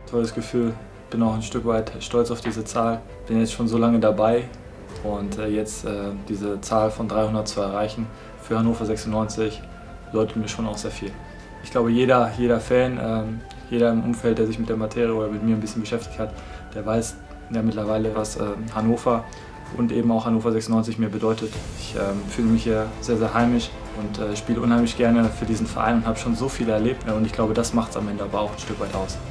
Tolles Gefühl. Bin auch ein Stück weit stolz auf diese Zahl. Bin jetzt schon so lange dabei und jetzt diese Zahl von 300 zu erreichen für Hannover 96 bedeutet mir schon auch sehr viel. Ich glaube, jeder Fan, jeder im Umfeld, der sich mit der Materie oder mit mir ein bisschen beschäftigt hat, der weiß ja mittlerweile, was Hannover und eben auch Hannover 96 mir bedeutet. Ich fühle mich hier sehr, sehr heimisch und spiele unheimlich gerne für diesen Verein und habe schon so viel erlebt. Und ich glaube, das macht es am Ende aber auch ein Stück weit aus.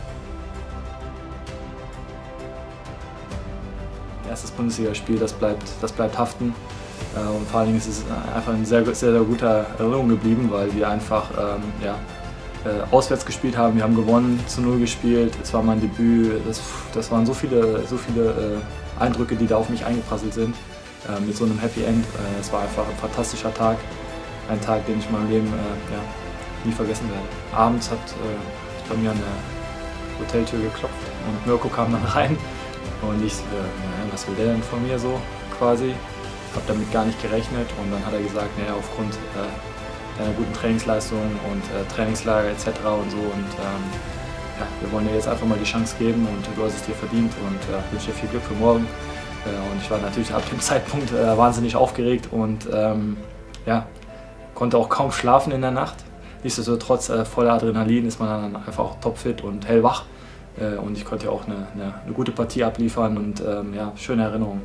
Erstes Bundesligaspiel, das bleibt haften. Und vor allen Dingen ist es einfach in sehr, sehr guter Erinnerung geblieben, weil wir einfach auswärts gespielt haben. Wir haben gewonnen, zu 0 gespielt. Es war mein Debüt. Das waren so viele Eindrücke, die da auf mich eingeprasselt sind. Mit so einem Happy End. Es war einfach ein fantastischer Tag. Ein Tag, den ich in meinem Leben nie vergessen werde. Abends hat bei mir an der Hoteltür geklopft und Mirko kam dann rein. Und ich, was will der denn von mir so quasi? Habe damit gar nicht gerechnet und dann hat er gesagt, naja, aufgrund deiner guten Trainingsleistung und Trainingslager etc. und so und wir wollen dir jetzt einfach mal die Chance geben und du hast es dir verdient und wünsche dir viel Glück für morgen. Und ich war natürlich ab dem Zeitpunkt wahnsinnig aufgeregt und konnte auch kaum schlafen in der Nacht. Nichtsdestotrotz voller Adrenalin ist man dann einfach auch topfit und hellwach. Und ich konnte ja auch eine gute Partie abliefern und schöne Erinnerungen.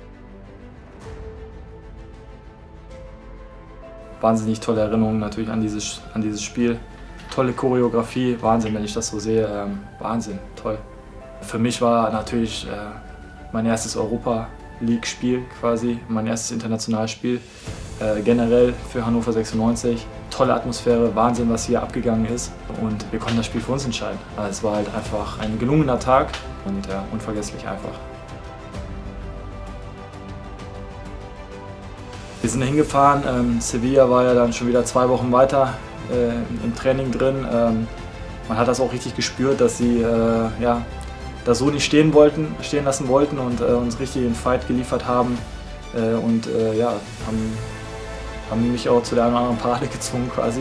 Wahnsinnig tolle Erinnerungen natürlich an dieses Spiel. Tolle Choreografie, Wahnsinn, wenn ich das so sehe. Wahnsinn, toll. Für mich war natürlich mein erstes Europa-League-Spiel quasi, mein erstes internationales Spiel. Generell für Hannover 96. Tolle Atmosphäre, Wahnsinn, was hier abgegangen ist. Und wir konnten das Spiel für uns entscheiden. Also es war halt einfach ein gelungener Tag und unvergesslich einfach. Wir sind hingefahren, Sevilla war ja dann schon wieder 2 Wochen weiter im Training drin. Man hat das auch richtig gespürt, dass sie das so nicht stehen lassen wollten und uns richtig den Fight geliefert haben. Haben mich auch zu der einen oder anderen Parade gezwungen quasi.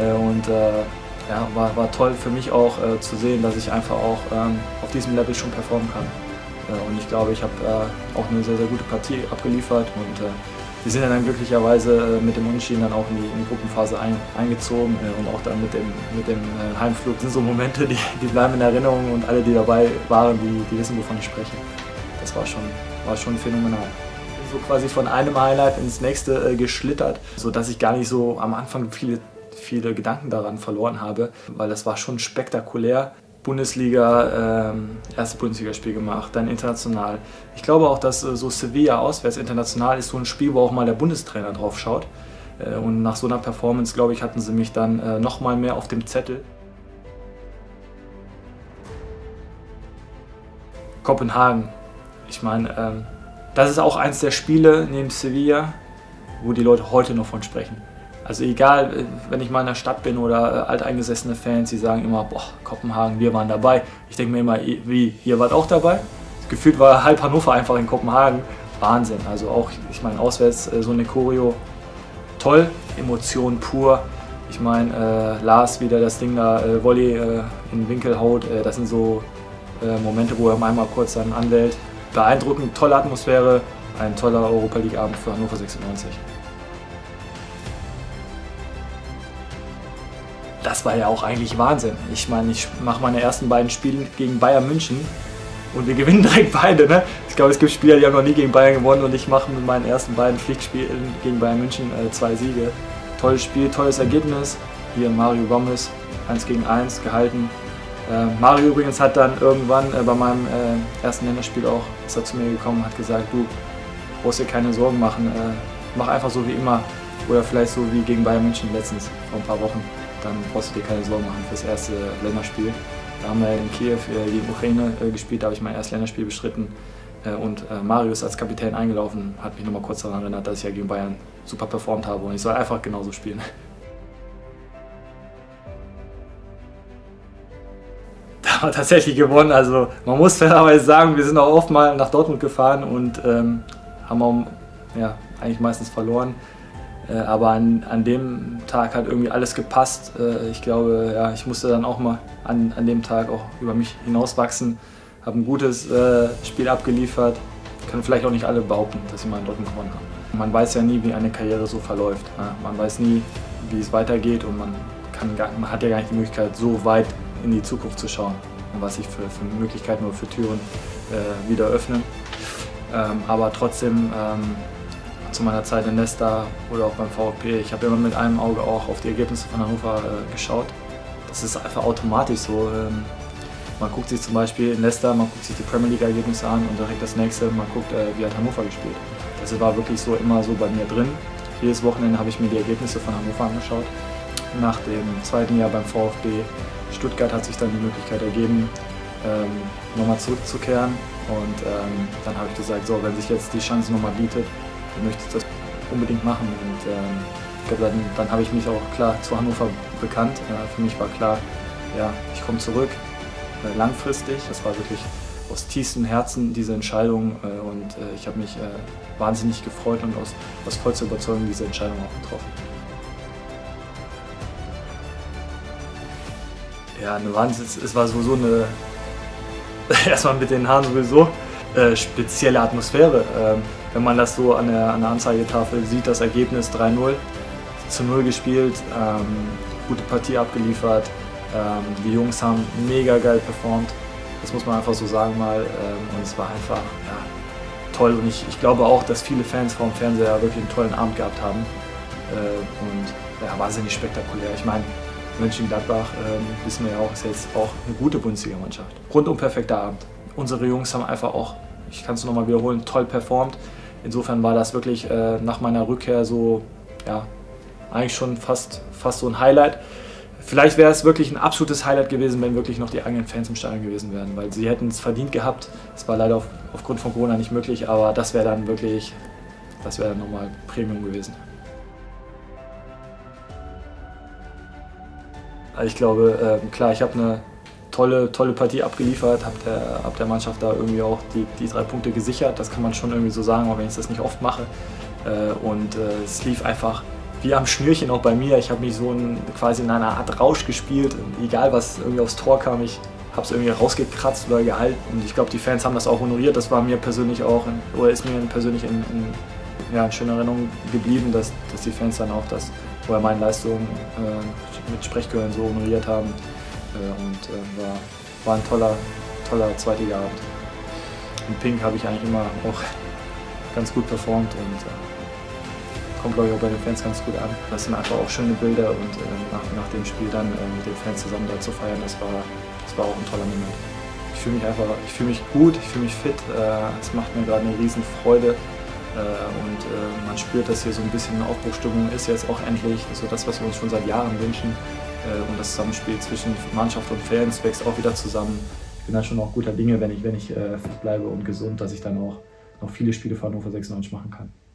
War toll für mich auch zu sehen, dass ich einfach auch auf diesem Level schon performen kann. Und ich glaube, ich habe auch eine sehr, sehr gute Partie abgeliefert und wir sind dann glücklicherweise mit dem Unentschieden dann auch in die Gruppenphase eingezogen und auch dann mit dem Heimflug. Das sind so Momente, die bleiben in Erinnerung und alle, die dabei waren, die wissen, wovon ich spreche. Das war schon phänomenal. So quasi von einem Highlight ins nächste geschlittert, sodass ich gar nicht so am Anfang viele Gedanken daran verloren habe, weil das war schon spektakulär. Bundesliga, erste Bundesligaspiel gemacht, dann international. Ich glaube auch, dass so Sevilla auswärts international ist so ein Spiel, wo auch mal der Bundestrainer drauf schaut. Und nach so einer Performance, glaube ich, hatten sie mich dann noch mal mehr auf dem Zettel. Kopenhagen. Ich meine, das ist auch eins der Spiele neben Sevilla, wo die Leute heute noch von sprechen. Also egal, wenn ich mal in der Stadt bin oder alteingesessene Fans, die sagen immer, boah, Kopenhagen, wir waren dabei. Ich denke mir immer, wie, ihr wart auch dabei? Gefühlt war halb Hannover einfach in Kopenhagen. Wahnsinn, also auch, ich meine, auswärts so eine Choreo, toll, Emotionen pur. Ich meine, Lars wieder das Ding da, Volley in den Winkel haut, das sind so Momente, wo er einmal kurz dann anwählt. Beeindruckend, tolle Atmosphäre, ein toller Europa League Abend für Hannover 96. Das war ja auch eigentlich Wahnsinn. Ich meine, ich mache meine ersten beiden Spiele gegen Bayern München und wir gewinnen direkt beide. Ne? Ich glaube, es gibt Spieler, die haben noch nie gegen Bayern gewonnen und ich mache mit meinen ersten beiden Pflichtspielen gegen Bayern München 2 Siege. Tolles Spiel, tolles Ergebnis. Hier Mario Gomez, 1-gegen-1 gehalten. Mario übrigens hat dann irgendwann bei meinem ersten Länderspiel auch, ist er zu mir gekommen und hat gesagt, du brauchst dir keine Sorgen machen, mach einfach so wie immer oder vielleicht so wie gegen Bayern München letztens vor ein paar Wochen. Dann brauchst du dir keine Sorgen machen fürs erste Länderspiel. Da haben wir in Kiew gegen Ukraine gespielt, da habe ich mein erstes Länderspiel bestritten. Und Mario ist als Kapitän eingelaufen, hat mich nochmal kurz daran erinnert, dass ich ja gegen Bayern super performt habe und ich soll einfach genauso spielen. Da haben wir tatsächlich gewonnen, also man muss fairerweise sagen, wir sind auch oft mal nach Dortmund gefahren und haben auch eigentlich meistens verloren. Aber an dem Tag hat irgendwie alles gepasst. Ich glaube, ja, ich musste dann auch mal an dem Tag auch über mich hinauswachsen. Habe ein gutes Spiel abgeliefert. Können vielleicht auch nicht alle behaupten, dass sie mal in Dortmund gewonnen haben. Man weiß ja nie, wie eine Karriere so verläuft. Man weiß nie, wie es weitergeht und man hat ja gar nicht die Möglichkeit, so weit in die Zukunft zu schauen und was sich für Möglichkeiten oder für Türen wieder öffnen. Aber trotzdem, zu meiner Zeit in Leicester oder auch beim VfB, ich habe immer mit einem Auge auch auf die Ergebnisse von Hannover geschaut. Das ist einfach automatisch so. Man guckt sich zum Beispiel in Leicester, man guckt sich die Premier League Ergebnisse an und direkt das nächste, man guckt, wie hat Hannover gespielt. Das war wirklich so immer so bei mir drin. Jedes Wochenende habe ich mir die Ergebnisse von Hannover angeschaut. Nach dem zweiten Jahr beim VfB Stuttgart hat sich dann die Möglichkeit ergeben, nochmal zurückzukehren. Und dann habe ich gesagt, so, wenn sich jetzt die Chance nochmal bietet, dann möchte ich das unbedingt machen. Und ich glaube, dann habe ich mich auch klar zu Hannover bekannt. Für mich war klar, ja, ich komme zurück, langfristig. Das war wirklich aus tiefstem Herzen diese Entscheidung und ich habe mich wahnsinnig gefreut und aus vollster Überzeugung diese Entscheidung auch getroffen. Ja, eine Wahnsinn. Es war sowieso eine, erstmal mit den Haaren sowieso, spezielle Atmosphäre. Wenn man das so an der Anzeigetafel sieht, das Ergebnis 3-0, zu 0 gespielt, gute Partie abgeliefert. Die Jungs haben mega geil performt, das muss man einfach so sagen mal. Und es war einfach toll. Und ich glaube auch, dass viele Fans vor dem Fernseher wirklich einen tollen Abend gehabt haben. Und ja, wahnsinnig spektakulär. Ich meine, Mönchengladbach, wissen wir ja auch, ist jetzt auch eine gute Bundesliga-Mannschaft. Rundum perfekter Abend. Unsere Jungs haben einfach auch, ich kann es nochmal wiederholen, toll performt. Insofern war das wirklich nach meiner Rückkehr so, ja, eigentlich schon fast so ein Highlight. Vielleicht wäre es wirklich ein absolutes Highlight gewesen, wenn wirklich noch die eigenen Fans im Stadion gewesen wären, weil sie hätten es verdient gehabt. Es war leider aufgrund von Corona nicht möglich, aber das wäre dann wirklich, das wäre dann nochmal Premium gewesen. Ich glaube, klar, ich habe eine tolle Partie abgeliefert, habe der Mannschaft da irgendwie auch die 3 Punkte gesichert. Das kann man schon irgendwie so sagen, auch wenn ich das nicht oft mache. Und es lief einfach wie am Schnürchen auch bei mir. Ich habe mich so quasi in einer Art Rausch gespielt. Egal was irgendwie aufs Tor kam, ich habe es irgendwie rausgekratzt oder gehalten. Und ich glaube, die Fans haben das auch honoriert. Das war mir persönlich auch, oder ist mir persönlich in schöner Erinnerung geblieben, dass die Fans dann auch das oder meine Leistungen mit Sprechchören so honoriert haben. War ein toller Zweitliga-Abend. In Pink habe ich eigentlich immer auch ganz gut performt und kommt, glaube ich, auch bei den Fans ganz gut an. Das sind einfach auch schöne Bilder und nach dem Spiel dann mit den Fans zusammen da zu feiern, das war auch ein toller Moment. Ich fühle mich gut, ich fühle mich fit, es macht mir gerade eine riesen Freude und man spürt, dass hier so ein bisschen Aufbruchsstimmung ist jetzt auch endlich, so das, was wir uns schon seit Jahren wünschen und das Zusammenspiel zwischen Mannschaft und Fans wächst auch wieder zusammen. Ich bin dann schon auch guter Dinge, wenn ich fit bleibe und gesund, dass ich dann auch noch viele Spiele für Hannover 96 machen kann.